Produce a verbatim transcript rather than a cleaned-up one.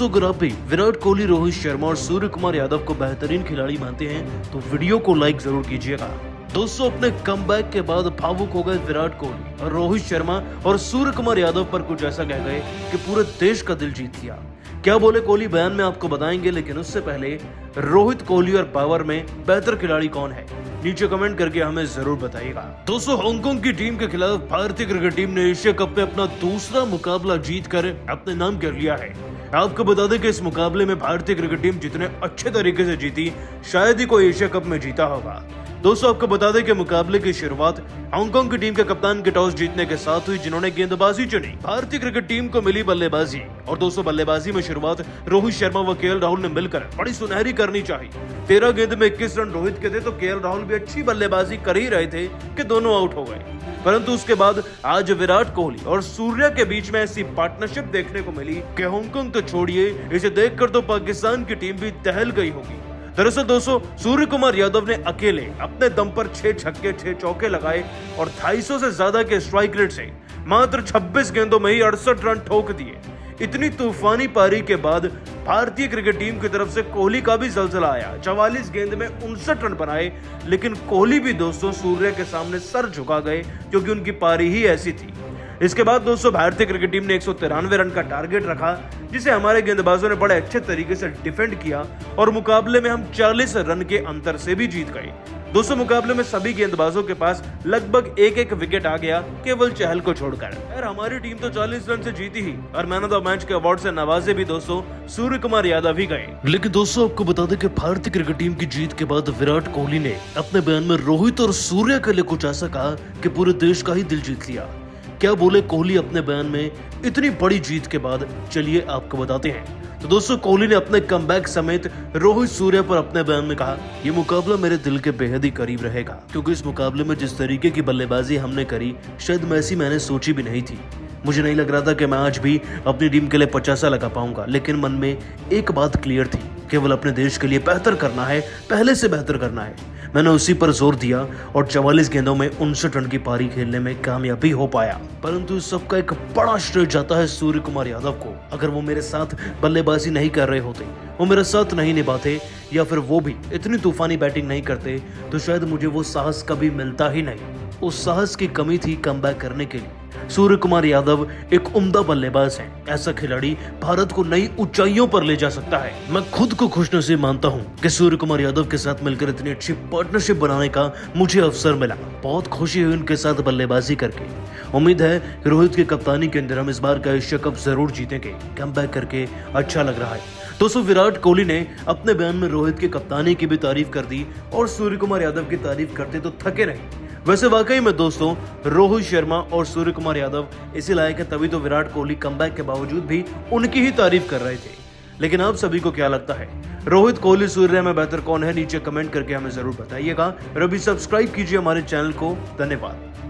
दोस्तों अगर आप भी विराट कोहली, रोहित शर्मा और सूर्य कुमार यादव को बेहतरीन खिलाड़ी मानते हैं तो वीडियो को लाइक जरूर कीजिएगा। दोस्तों अपने कमबैक के बाद भावुक हो गए विराट कोहली और रोहित शर्मा और सूर्य कुमार यादव पर कुछ ऐसा कह गए कि पूरे देश का दिल जीत लिया। क्या बोले कोहली बयान में आपको बताएंगे, लेकिन उससे पहले रोहित, कोहली और पावर में बेहतर खिलाड़ी कौन है नीचे कमेंट करके हमें जरूर बताइएगा। दोस्तों हांगकांग की टीम के खिलाफ भारतीय क्रिकेट टीम ने एशिया कप में अपना दूसरा मुकाबला जीतकर अपने नाम कर लिया है। आपको बता दें कि इस मुकाबले में भारतीय क्रिकेट टीम जितने अच्छे तरीके से जीती शायद ही कोई एशिया कप में जीता होगा। दोस्तों आपको बता दें कि मुकाबले की शुरुआत हांगकांग की टीम के कप्तान के टॉस जीतने के साथ हुई, जिन्होंने गेंदबाजी चुनी। भारतीय क्रिकेट टीम को मिली बल्लेबाजी और दोस्तों बल्लेबाजी में शुरुआत रोहित शर्मा व केएल राहुल ने मिलकर बड़ी सुनहरी करनी चाहिए। तेरह गेंद में इक्कीस रन रोहित के थे तो केएल राहुल भी अच्छी बल्लेबाजी कर ही रहे थे कि दोनों आउट हो गए। परंतु उसके बाद आज विराट कोहली और सूर्या के बीच में ऐसी पार्टनरशिप देखने को मिली कि हांगकांग तो छोड़िए, इसे देखकर तो पाकिस्तान की टीम भी दहल गई होगी। दरअसल दोस्तों सूर्य कुमार यादव ने अकेले अपने दम पर छह छक्के छह चौके लगाए और ढाई सौ से ज्यादा के स्ट्राइक रेट से मात्र छब्बीस गेंदों में ही अड़सठ रन ठोक दिए। इतनी तूफानी पारी के बाद भारतीय क्रिकेट टीम की तरफ से कोहली का भी जलजला आया। चवालीस गेंद में उनसठ रन बनाए, लेकिन कोहली भी दोस्तों सूर्य के सामने सर झुका गए क्योंकि उनकी पारी ही ऐसी थी। इसके बाद दोस्तों भारतीय क्रिकेट टीम ने एक सौ तिरानवे रन का टारगेट रखा, जिसे हमारे गेंदबाजों ने बड़े अच्छे तरीके से डिफेंड किया और मुकाबले में हम चालीस रन के अंतर से भी जीत गए। दोस्तों मुकाबले में सभी गेंदबाजों के पास लगभग एक एक विकेट आ गया, केवल चहल को छोड़कर। यार हमारी टीम तो चालीस रन से जीती ही और मैन ऑफ द मैच के अवार्ड से नवाजे भी दोस्तों सूर्य कुमार यादव ही गए। लेकिन दोस्तों आपको बता दें कि भारतीय क्रिकेट टीम की जीत के बाद विराट कोहली ने अपने बयान में रोहित और सूर्य के लिए कुछ ऐसा कहा कि पूरे देश का ही दिल जीत लिया। क्या बोले कोहली अपने बयान में इतनी बड़ी जीत के बाद, चलिए आपको बताते हैं। तो दोस्तों कोहली ने अपने कमबैक समेत रोहित, सूर्य पर अपने बयान में कहा, ये मुकाबला मेरे दिल के बेहद ही करीब रहेगा क्योंकि इस मुकाबले में जिस तरीके की बल्लेबाजी हमने करी शायद ऐसी मैंने सोची भी नहीं थी। मुझे नहीं लग रहा था कि मैं आज भी अपनी टीम के लिए पचासा लगा पाऊंगा, लेकिन मन में एक बात क्लियर थी, केवल अपने देश के लिए बेहतर करना है, पहले से बेहतर करना है। मैंने उसी पर जोर दिया और चवालीस गेंदों में उनसठ रन की पारी खेलने में कामयाबी हो पाया। परंतु इस सबका एक बड़ा श्रेय जाता है सूर्य कुमार यादव को। अगर वो मेरे साथ बल्लेबाजी नहीं कर रहे होते, वो मेरा साथ नहीं निभाते या फिर वो भी इतनी तूफानी बैटिंग नहीं करते तो शायद मुझे वो साहस कभी मिलता ही नहीं। उस साहस की कमी थी कमबैक करने के लिए। सूर्य कुमार यादव एक उम्दा बल्लेबाज है। ऐसा खिलाड़ी भारत को नई ऊंचाइयों पर ले जा सकता है। मैं खुद को खुशनसीब मानता हूं कि सूर्य कुमार यादव के साथ मिलकर इतनी अच्छी पार्टनरशिप बनाने का मुझे अवसर मिला। बहुत खुशी हुई उनके साथ बल्लेबाजी करके। उम्मीद है कि रोहित की कप्तानी के अंदर हम इस बार का एशिया कप जरूर जीतेंगे। कमबैक करके अच्छा लग रहा है। दोस्तों विराट कोहली ने अपने बयान में रोहित की कप्तानी की भी तारीफ कर दी और सूर्य कुमार यादव की तारीफ करते तो थके नहीं। वैसे वाकई में दोस्तों रोहित शर्मा और सूर्य कुमार यादव इसी लायक है, तभी तो विराट कोहली कमबैक के बावजूद भी उनकी ही तारीफ कर रहे थे। लेकिन आप सभी को क्या लगता है, रोहित, कोहली, सूर्य में बेहतर कौन है? नीचे कमेंट करके हमें जरूर बताइएगा और अभी सब्सक्राइब कीजिए हमारे चैनल को। धन्यवाद।